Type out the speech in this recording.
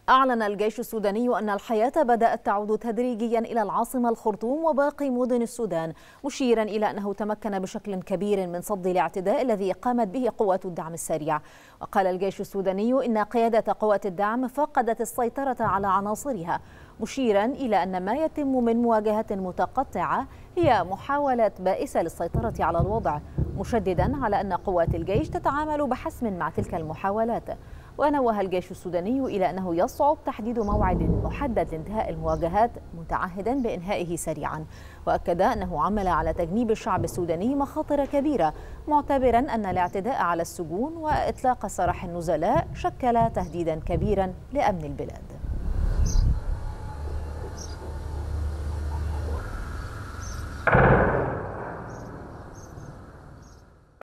أعلن الجيش السوداني أن الحياة بدأت تعود تدريجيا إلى العاصمة الخرطوم وباقي مدن السودان، مشيرا إلى أنه تمكن بشكل كبير من صد الاعتداء الذي قامت به قوات الدعم السريع. وقال الجيش السوداني إن قيادة قوات الدعم فقدت السيطرة على عناصرها، مشيرا إلى أن ما يتم من مواجهة متقطعة هي محاولات بائسة للسيطرة على الوضع، مشددا على أن قوات الجيش تتعامل بحسم مع تلك المحاولات. ونوه الجيش السوداني إلى أنه يصعب تحديد موعد محدد لانتهاء المواجهات، متعهدا بإنهائه سريعا. وأكد أنه عمل على تجنيب الشعب السوداني مخاطر كبيرة، معتبرا أن الاعتداء على السجون وإطلاق سراح النزلاء شكل تهديدا كبيرا لأمن البلاد.